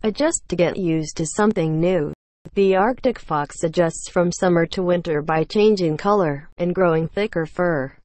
Adjust to get used to something new. The Arctic fox adjusts from summer to winter by changing color and growing thicker fur.